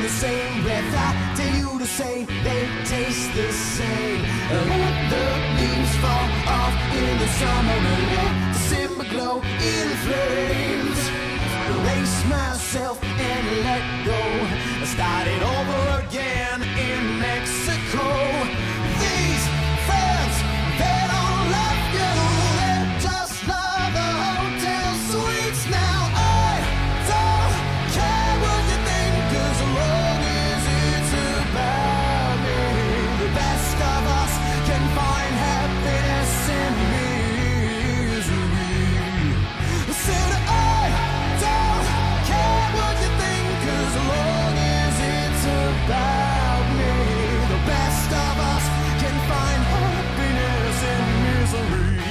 the same breath, I dare you to say they taste the same. Let the leaves fall off in the summer and let December glow in flames. Erase myself and let go. I started over again in Mexico. These friends, they don't love you, they just love the hotel suites. Now I don't care what you think, 'cause as long as it's about me, the best of us can find happiness in misery. Said I don't care what you think, 'cause as long as it's about me, the best of us can find happiness in misery.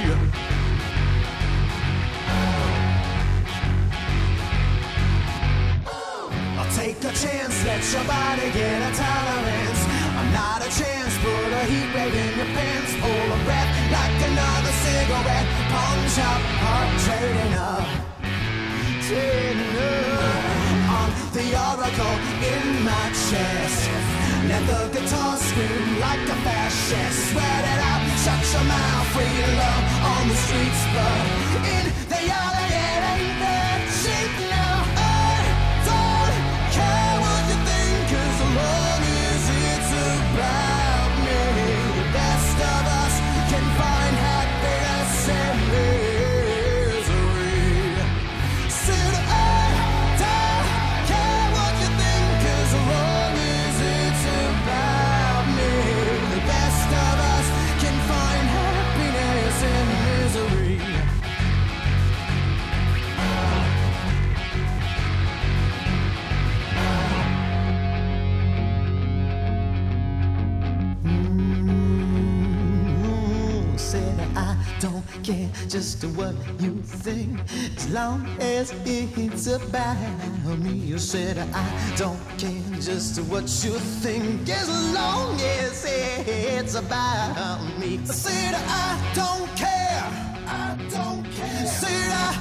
I'll take a chance, let your body get a tolerance. I'm not a chance, put a heat wave in your pants. Pull a breath like another cigarette. Punch up, heart trading up. On the oracle in my chest. Let the guitar scream like a fascist. Sweat it out, shut your mouth. Free love on the streets, but in the yard it ain't that cheap now. I don't care what you think, 'cause as long as it's about me, the best of us can find happiness and misery. Said I don't care what you think, 'cause as long as it's about me, the best of us can find happiness and misery. Said I don't care just what you think, as long as it's about me. You said I don't care just what you think, as long as it's about me. I said I don't care. I don't care. Said I